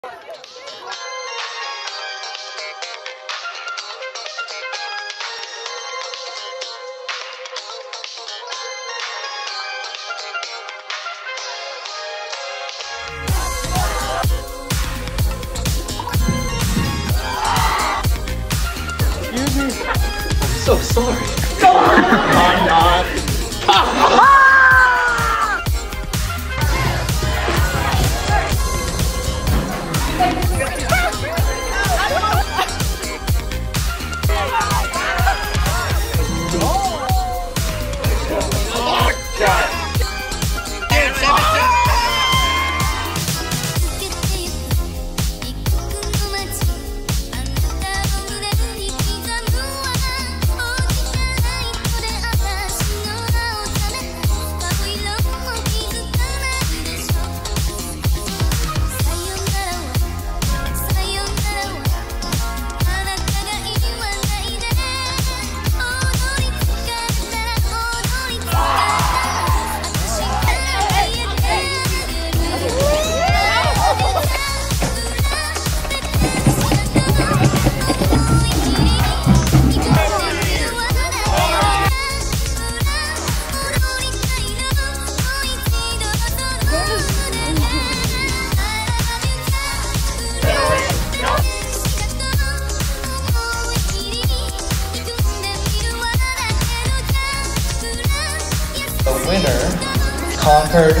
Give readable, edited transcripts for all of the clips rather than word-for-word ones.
So sorry. I'm not. The winner, Concord.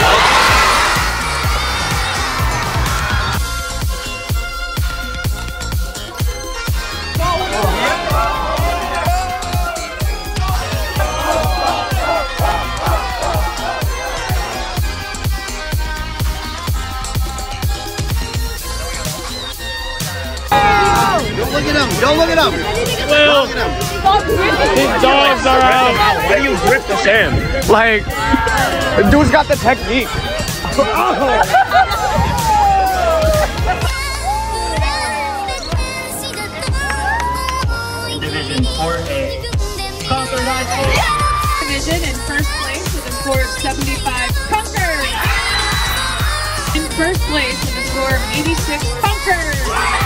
Don't look at him! Don't look at him! Well, his dogs are out. Why do you grip the sand? Like, the dude's got the technique. Division 4A. Concord High School. Division in first place with a score of 75, Concord. In first place with a score of 86, Concord.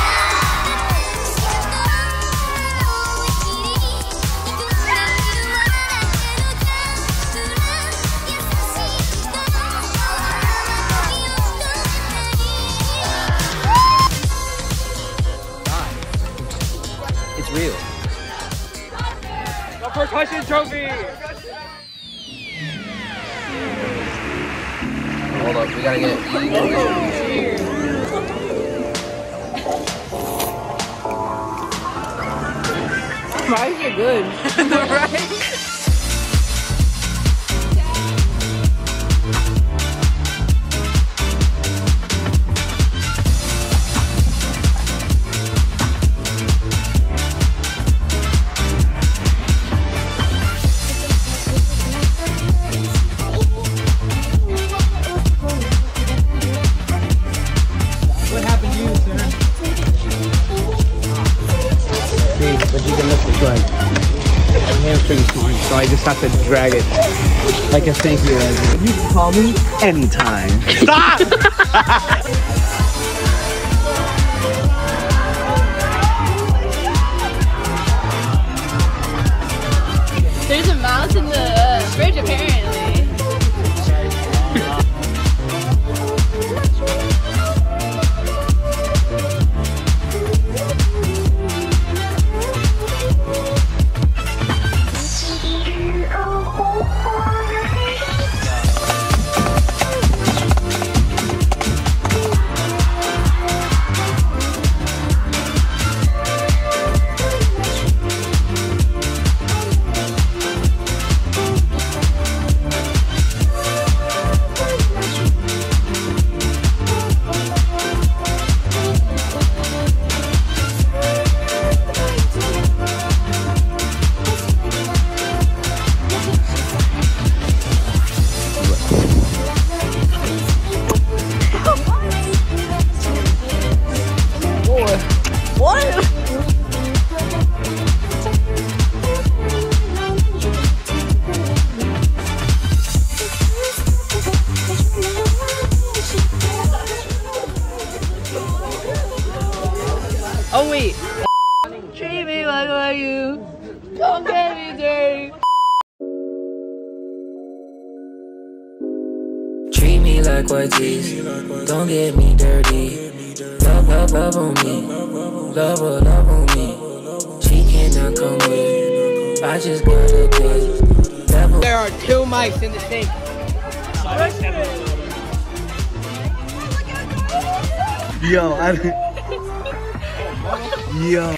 It's real. The percussion trophy. Hold up, we gotta get it. Why is it good? Right? But you can lift it like my hamstring's torn, so I just have to drag it like a thank you. You can call me anytime. Stop! There's a mouse in the fridge apparently. Oh wait. Treat me like you. Don't get me dirty. Treat me like white tees. Don't get me dirty. Love, love, love on me. Love, love on me. She cannot come with. I just got a taste. There are 2 mics in the sink. Yo, Yo.